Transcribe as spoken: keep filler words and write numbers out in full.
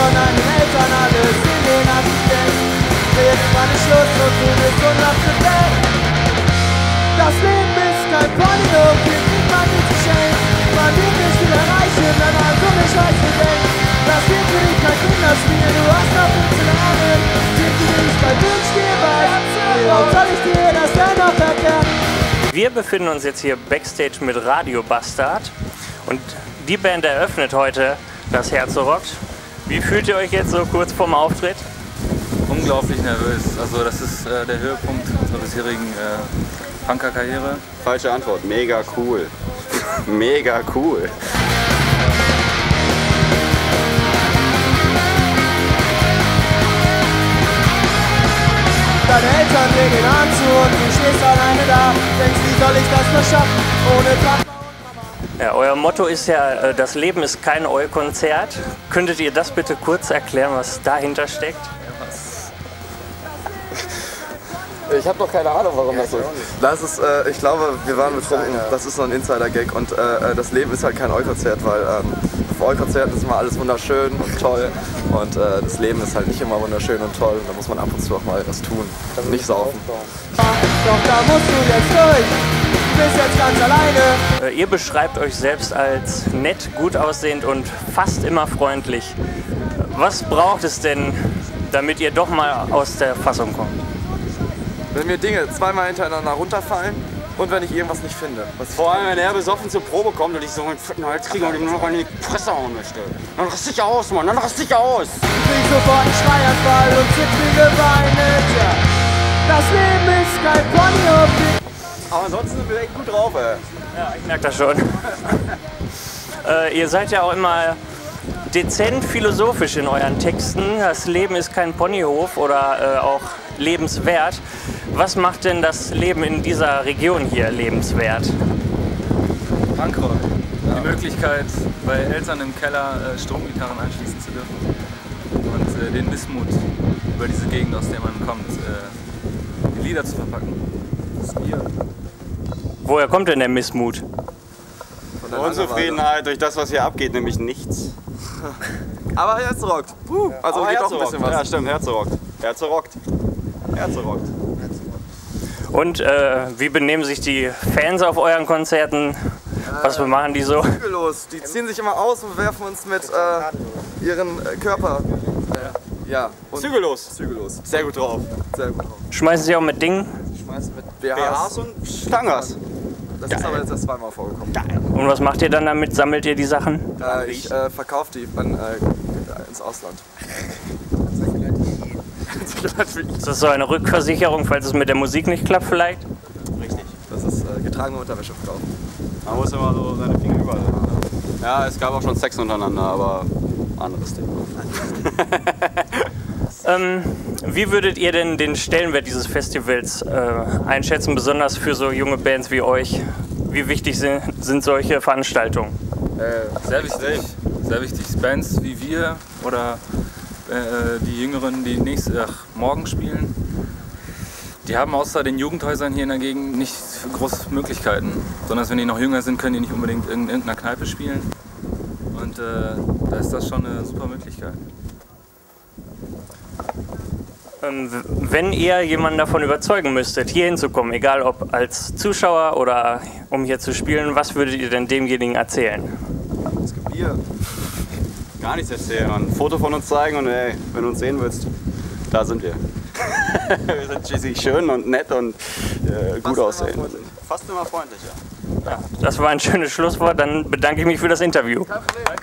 schon an den Eltern alles in den Assistent. Irgendwann ist Schluss und du bist unabgedeckt. Das Leben ist kein Ponyhof, hier kriegt man nie zu schenken. Man wird nicht viel erreichen, wenn man so eine Scheiße denkt. Das wird für dich kein Kinderspiel, du hast noch fünfzehn Arme. Sind die nicht bei Wünsch dir was? Warum soll ich dir das denn noch erklären? Wir befinden uns jetzt hier Backstage mit Radio Bastard und die Band eröffnet heute das Herze rockt. Wie fühlt ihr euch jetzt so kurz vorm Auftritt? Unglaublich nervös. Also das ist äh, der Höhepunkt unserer bisherigen äh, Punker-Karriere. Falsche Antwort. Mega cool. Mega cool. Deine Eltern legen den Arm zu und du stehst alleine da. Denkst, wie soll ich das nur schaffen, ohne Papa und Mama? Ja, euer Motto ist ja, das Leben ist kein Eu-Konzert. Könntet ihr das bitte kurz erklären, was dahinter steckt? Ich habe doch keine Ahnung, warum das so ist. Das ist, äh, ich glaube, wir waren betrunken. Das ist so ein Insider-Gag und äh, das Leben ist halt kein Eu-Konzert, weil ähm, auf Eu-Konzerten ist immer alles wunderschön und toll und äh, das Leben ist halt nicht immer wunderschön und toll. Da muss man ab und zu auch mal was tun, nicht saufen. Doch da musst du jetzt durch, du bist jetzt ganz alleine. Äh, ihr beschreibt euch selbst als nett, gut aussehend und fast immer freundlich. Was braucht es denn, damit ihr doch mal aus der Fassung kommt? Wenn mir Dinge zweimal hintereinander runterfallen und wenn ich irgendwas nicht finde. Was Vor allem, wenn er besoffen zur Probe kommt und ich so einen fetten Hals kriege und ihm nur noch in die Fresse hauen möchte. Dann raste ich aus, Mann, dann raste ich aus. Ich krieg sofort einen Schreianfall und zittrige Beine, tja. Das Leben ist kein Ponyhof. Aber ansonsten sind wir echt gut drauf, ey. Ja, ich merke das schon. äh, ihr seid ja auch immer dezent philosophisch in euren Texten. Das Leben ist kein Ponyhof oder äh, auch lebenswert. Was macht denn das Leben in dieser Region hier lebenswert? Punkrock. Ja. Die Möglichkeit, bei Eltern im Keller äh, Stromgitarren anschließen zu dürfen. Und äh, den Missmut über diese Gegend, aus der man kommt, äh, in Lieder zu verpacken. Das ist Bier. Woher kommt denn der Missmut? Unzufriedenheit durch das, was hier abgeht, nämlich nichts. Aber Herz rockt. Puh, also Aber geht Herz auch ein bisschen rockt. was. Ja, stimmt, Herz rockt. Herz rockt. Herz rockt. Und äh, wie benehmen sich die Fans auf euren Konzerten? Was machen die so? Zügellos. Die ziehen sich immer aus und werfen uns mit äh, ihren äh, Körper. Äh, ja. Und Zügellos. Zügellos. Sehr gut drauf. Sehr gut drauf. Schmeißen sie auch mit Dingen? Schmeißen mit B B Hs. Hs und Stangas. Das Geil. ist aber jetzt erst zweimal vorgekommen. Und was macht ihr dann damit? Sammelt ihr die Sachen? Äh, ich äh, verkaufe die an, äh, ins Ausland. Ist das so eine Rückversicherung, falls es mit der Musik nicht klappt vielleicht? Richtig. Das ist äh, getragene Unterwäsche verkaufen. Man muss immer so seine Finger überall haben. Ja, es gab auch schon Sex untereinander, aber anderes Thema. Ähm, wie würdet ihr denn den Stellenwert dieses Festivals äh, einschätzen, besonders für so junge Bands wie euch? Wie wichtig sind, sind solche Veranstaltungen? Äh, sehr wichtig. Sehr wichtig. Bands wie wir oder äh, die Jüngeren, die nächste, ach, morgen spielen, die haben außer den Jugendhäusern hier in der Gegend nicht große Möglichkeiten. Sondern wenn die noch jünger sind, können die nicht unbedingt in irgendeiner Kneipe spielen. Und äh, da ist das schon eine super Möglichkeit. Ähm, wenn ihr jemanden davon überzeugen müsstet, hier hinzukommen, egal ob als Zuschauer oder um hier zu spielen, was würdet ihr denn demjenigen erzählen? Es gibt Bier. Gar nichts erzählen und ein Foto von uns zeigen und ey, wenn du uns sehen willst, da sind wir. Wir sind schließlich schön und nett und äh, gut aussehen. Fast immer freundlich, ja. Ja, das war ein schönes Schlusswort, dann bedanke ich mich für das Interview. Kein Problem.